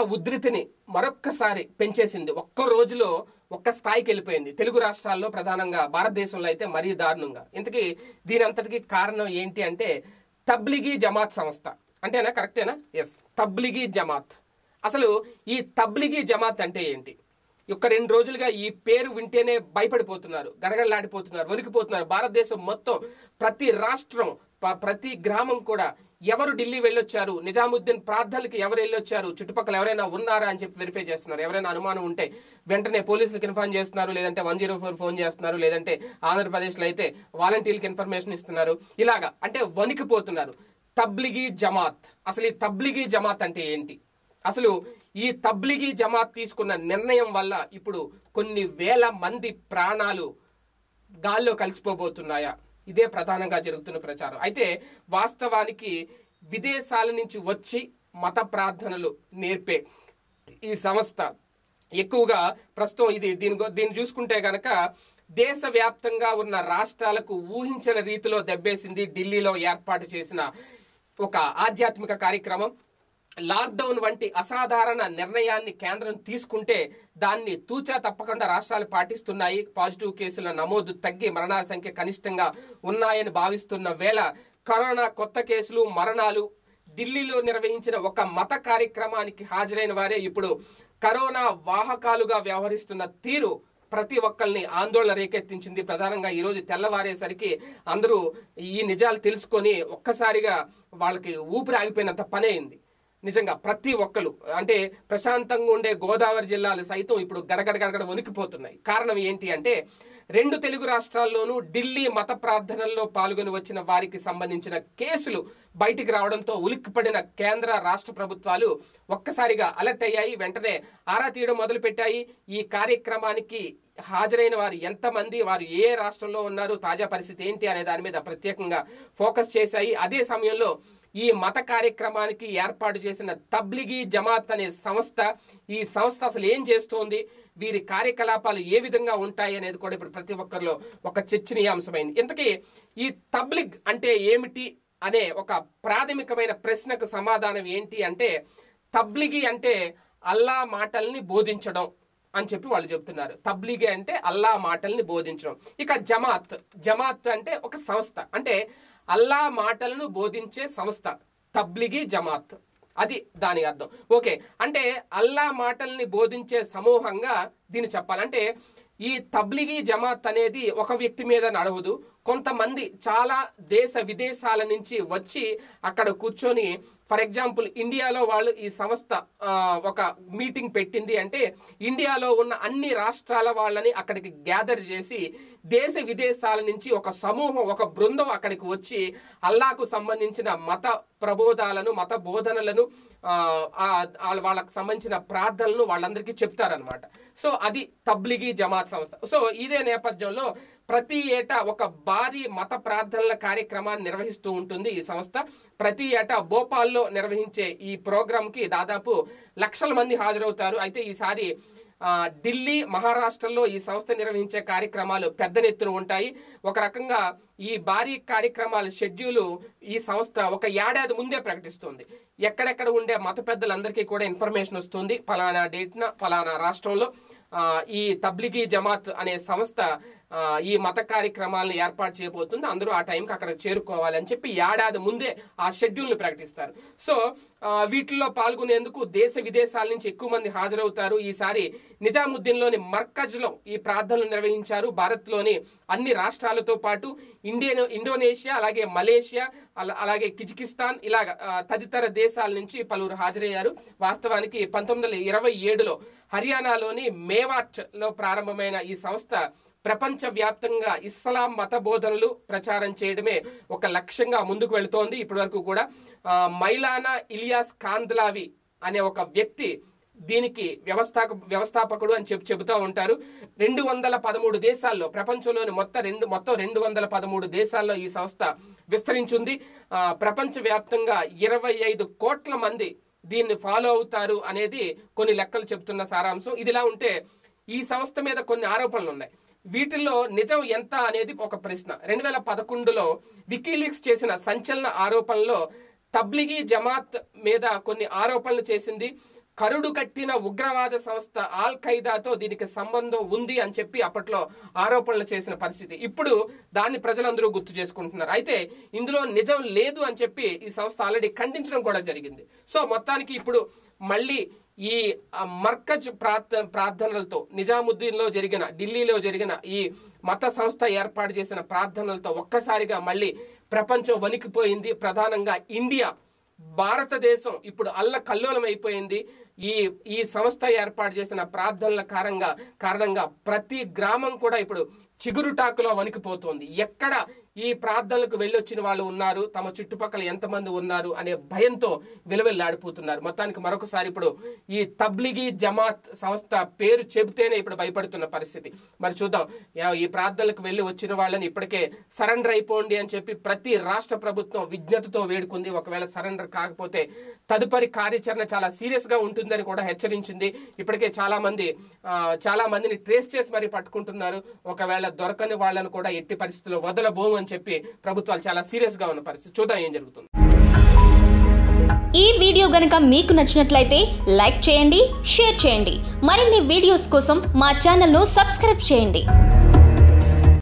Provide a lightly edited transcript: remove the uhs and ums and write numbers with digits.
ఉధృతిని మరొక్కసారి పెంచేసింది. ఒక్క రోజులో ఒక్క స్థాయికి వెళ్ళిపోయింది. తెలుగు రాష్ట్రాల్లో ప్రధానంగా భారతదేశంలో అయితే మరీ దారుణంగా. ఇంతకీ దీని అంతటికి కారణం ఏంటి అంటే తబ్లిగీ జమాత్ సంస్థ. అంటేనా? కరెక్టేనా? ఎస్, తబ్లిగీ జమాత్. అసలు ఈ తబ్లిగీ జమాత్ అంటే ఏంటి? ఒక 2 రోజులుగా ఈ పేరు వింటేనే భయపడిపోతున్నారు, గడగడలాడిపోతున్నారు, వణికిపోతున్నారు. భారతదేశం మొత్తం ప్రతి రాష్ట్రం, ప్రతి గ్రామం కూడా ఎవరు ఢిల్లీ వెళ్ళొచ్చారు, నిజాముద్దీన్ ప్రార్థనలకి ఎవరు వెళ్ళొచ్చారు, చుట్టుపక్కల ఎవరైనా ఉన్నారా అని చెప్పి వెరిఫై చేస్తున్నారు. ఎవరైనా అనుమానం ఉంటే వెంటనే పోలీసులకు ఇన్ఫార్మ్ చేస్తున్నారు, లేదంటే 104 ఫోన్ చేస్తున్నారు, లేదంటే ఆంధ్రప్రదేశ్లో అయితే వాలంటీర్లకు ఇన్ఫర్మేషన్ ఇస్తున్నారు. ఇలాగా అంటే వణికిపోతున్నారు. తబ్లిగీ జమాత్, అసలు ఈ తబ్లిగీ జమాత్ అంటే ఏంటి? అసలు ఈ తబ్లిగీ జమాత్ తీసుకున్న నిర్ణయం వల్ల ఇప్పుడు కొన్ని వేల మంది ప్రాణాలు గాల్లో కలిసిపోబోతున్నాయా? ఇదే ప్రధానంగా జరుగుతున్న ప్రచారం. అయితే వాస్తవానికి విదేశాల నుంచి వచ్చి మత ప్రార్థనలు నేర్పే ఈ సంస్థ ఎక్కువగా ప్రస్తుతం దీన్ని చూసుకుంటే గనక దేశవ్యాప్తంగా ఉన్న రాష్ట్రాలకు ఊహించిన రీతిలో దెబ్బేసింది. ఢిల్లీలో ఏర్పాటు చేసిన ఒక ఆధ్యాత్మిక కార్యక్రమం. లాక్డౌన్ వంటి అసాధారణ నిర్ణయాన్ని కేంద్రం తీసుకుంటే దాన్ని తూచా తప్పకుండా రాష్ట్రాలు పాటిస్తున్నాయి. పాజిటివ్ కేసుల నమోదు తగ్గి మరణాల సంఖ్య కనిష్టంగా ఉన్నాయని భావిస్తున్న వేళ కరోనా కొత్త కేసులు, మరణాలు, ఢిల్లీలో నిర్వహించిన ఒక మత కార్యక్రమానికి హాజరైన వారే ఇప్పుడు కరోనా వాహకాలుగా వ్యవహరిస్తున్న తీరు ప్రతి ఒక్కరిని ఆందోళన రేకెత్తించింది. ప్రధానంగా ఈ రోజు తెల్లవారేసరికి అందరూ ఈ నిజాలు తెలుసుకొని ఒక్కసారిగా వాళ్ళకి ఊపిరి ఆగిపోయినంత పని అయింది. నిజంగా ప్రతి ఒక్కరు, అంటే ప్రశాంతంగా ఉండే గోదావరి జిల్లాలు సైతం ఇప్పుడు గడగడ వణికిపోతున్నాయి. కారణం ఏంటి అంటే 2 తెలుగు రాష్ట్రాల్లోనూ ఢిల్లీ మత ప్రార్థనల్లో పాల్గొని వచ్చిన వారికి సంబంధించిన కేసులు బయటికి రావడంతో ఉలిక్కిపడిన కేంద్ర రాష్ట్ర ప్రభుత్వాలు ఒక్కసారిగా అలర్ట్ అయ్యాయి. వెంటనే ఆరా తీయడం మొదలు పెట్టాయి. ఈ కార్యక్రమానికి హాజరైన వారు ఎంతమంది, వారు ఏ రాష్ట్రంలో ఉన్నారు, తాజా పరిస్థితి ఏంటి అనే దాని మీద ప్రత్యేకంగా ఫోకస్ చేశాయి. అదే సమయంలో ఈ మత కార్యక్రమానికి ఏర్పాటు చేసిన తబ్లిగీ జమాత్ అనే సంస్థ, ఈ సంస్థ అసలు ఏం చేస్తోంది, వీరి కార్యకలాపాలు ఏ విధంగా ఉంటాయి అనేది కూడా ఇప్పుడు ప్రతి ఒక్కరిలో ఒక చర్చనీయాంశమైంది. ఇంతకీ ఈ తబ్లిగ్ అంటే ఏమిటి అనే ఒక ప్రాథమికమైన ప్రశ్నకు సమాధానం ఏంటి అంటే తబ్లిగీ అంటే అల్లా మాటల్ని బోధించడం అని చెప్పి వాళ్ళు చెప్తున్నారు. తబ్లిగీ అంటే అల్లా మాటల్ని బోధించడం. ఇక జమాత్ అంటే ఒక సంస్థ, అంటే అల్లా మాటలను బోధించే సంస్థ, తబ్లిగీ జమాత్, అది దాని అర్థం. ఓకే, అంటే అల్లా మాటల్ని బోధించే సమూహంగా దీన్ని చెప్పాలంటే ఈ తబ్లిగీ జమాత్ అనేది ఒక వ్యక్తి మీద నడవదు. కొంతమంది చాలా దేశ విదేశాల నుంచి వచ్చి అక్కడ కూర్చొని, ఫర్ ఎగ్జాంపుల్ ఇండియాలో వాళ్ళు ఈ సంస్థ ఒక మీటింగ్ పెట్టింది అంటే ఇండియాలో ఉన్న అన్ని రాష్ట్రాల వాళ్ళని అక్కడికి గ్యాదర్ చేసి దేశ విదేశాల నుంచి ఒక సమూహం, ఒక బృందం అక్కడికి వచ్చి అల్లాకు సంబంధించిన మత ప్రబోధాలను, మత బోధనలను, వాళ్ళకు సంబంధించిన ప్రార్థనలను వాళ్ళందరికీ చెప్తారనమాట. సో అది తబ్లిగీ జమాత్ సంస్థ. సో ఇదే నేపథ్యంలో ప్రతి ఏటా ఒక భారీ మత ప్రార్థనల కార్యక్రమాన్ని నిర్వహిస్తూ ఉంటుంది ఈ సంస్థ. ప్రతి ఏటా భోపాల్లో నిర్వహించే ఈ ప్రోగ్రామ్ కి దాదాపు లక్షల మంది హాజరవుతారు. అయితే ఈసారి ఢిల్లీ, మహారాష్ట్రలో ఈ సంస్థ నిర్వహించే కార్యక్రమాలు పెద్ద ఎత్తున ఉంటాయి. ఒక రకంగా ఈ భారీ కార్యక్రమాల షెడ్యూల్ ఈ సంస్థ ఒక ఏడాది ముందే ప్రకటిస్తుంది. ఎక్కడెక్కడ ఉండే మత పెద్దలందరికీ కూడా ఇన్ఫర్మేషన్ వస్తుంది, ఫలానా డేట్న ఫలానా రాష్ట్రంలో ఈ తబ్లిగీ జమాత్ అనే సంస్థ ఈ మత కార్యక్రమాలను ఏర్పాటు చేయబోతుంది, అందరూ ఆ టైంకి అక్కడ చేరుకోవాలని చెప్పి ఏడాది ముందే ఆ షెడ్యూల్ ను ప్రకటిస్తారు. సో వీటిల్లో పాల్గొనేందుకు దేశ విదేశాల నుంచి ఎక్కువ మంది హాజరవుతారు. ఈసారి నిజాముద్దీన్లోని మర్కజ్ లో ఈ ప్రార్థనలు నిర్వహించారు. భారత్ లోని అన్ని రాష్ట్రాలతో పాటు ఇండోనేషియా, అలాగే మలేషియా, అలాగే కిజికిస్తాన్, ఇలాగ తదితర దేశాల నుంచి పలువురు హాజరయ్యారు. వాస్తవానికి 1927లో హర్యానాలోని మేవాట్ లో ప్రారంభమైన ఈ సంస్థ ప్రపంచ వ్యాప్తంగా ఇస్లాం మత బోధనలు ప్రచారం చేయడమే ఒక లక్ష్యంగా ముందుకు వెళుతోంది. ఇప్పటి వరకు కూడా మైలానా ఇలియాస్ కాంద్లావి అనే ఒక వ్యక్తి దీనికి వ్యవస్థాపకుడు అని చెబుతూ ఉంటారు. 213 దేశాల్లో, ప్రపంచంలోని మొత్తం 213 దేశాల్లో ఈ సంస్థ విస్తరించింది. ప్రపంచ వ్యాప్తంగా 25 కోట్ల మంది దీన్ని ఫాలో అవుతారు అనేది కొన్ని లెక్కలు చెబుతున్న సారాంశం. ఇదిలా ఉంటే ఈ సంస్థ మీద కొన్ని ఆరోపణలు ఉన్నాయి. వీటిల్లో నిజం ఎంత అనేది ఒక ప్రశ్న. 2011లో వికీలీక్స్ చేసిన సంచలన ఆరోపణలో తబ్లిగీ జమాత్ మీద కొన్ని ఆరోపణలు చేసింది. కరుడు కట్టిన ఉగ్రవాద సంస్థ ఆల్ ఖైదాతో దీనికి సంబంధం ఉంది అని చెప్పి అప్పట్లో ఆరోపణలు చేసిన పరిస్థితి. ఇప్పుడు దాన్ని ప్రజలందరూ గుర్తు చేసుకుంటున్నారు. అయితే ఇందులో నిజం లేదు అని చెప్పి ఈ సంస్థ ఆల్రెడీ ఖండించడం కూడా జరిగింది. సో మొత్తానికి ఇప్పుడు మళ్ళీ ఈ మర్కజ్ ప్రార్థనలతో నిజాముద్దీన్ లో జరిగిన, ఢిల్లీలో జరిగిన ఈ మత సంస్థ ఏర్పాటు చేసిన ప్రార్థనలతో ఒక్కసారిగా మళ్ళీ ప్రపంచం వణికిపోయింది. ప్రధానంగా ఇండియా, భారతదేశం ఇప్పుడు అల్లకల్లోలం అయిపోయింది. ఈ సంస్థ ఏర్పాటు చేసిన ప్రార్థనల కారణంగా ప్రతి గ్రామం కూడా ఇప్పుడు చిగురుటాకులో వణికిపోతోంది. ఎక్కడ ఈ ప్రార్థనలకు వెళ్ళొచ్చిన వాళ్ళు ఉన్నారు, తమ చుట్టుపక్కల ఎంతమంది ఉన్నారు అనే భయంతో విలవిల్లాడిపోతున్నారు. మొత్తానికి మరొకసారి ఇప్పుడు ఈ తబ్లిగీ జమాత్ సంస్థ పేరు చెబితేనే ఇప్పుడు భయపడుతున్న పరిస్థితి. మరి చూద్దాం, ఈ ప్రార్థనలకు వెళ్ళి వచ్చిన వాళ్ళని ఇప్పటికే సరెండర్ అయిపోండి అని చెప్పి ప్రతి రాష్ట్ర ప్రభుత్వం విజ్ఞతతో వేడుకుంది. ఒకవేళ సరెండర్ కాకపోతే తదుపరి కార్యాచరణ చాలా సీరియస్ గా ఉంటుందని కూడా హెచ్చరించింది. ఇప్పటికే చాలా మందిని ట్రేస్ చేసి మరి పట్టుకుంటున్నారు. ఒకవేళ దొరకని వాళ్ళని కూడా ఎట్టి పరిస్థితుల్లో వదలబోము అని చెప్పి ప్రభుత్వాలు చాలా సీరియస్ గా ఉన్న పరిస్థితి. చూద్దాం ఏం జరుగుతుంది. ఈ వీడియో గనుక మీకు నచ్చినట్లయితే లైక్ చేయండి, షేర్ చేయండి. మరిన్ని వీడియోస్ కోసం మా ఛానల్ ను సబ్స్క్రైబ్ చేయండి.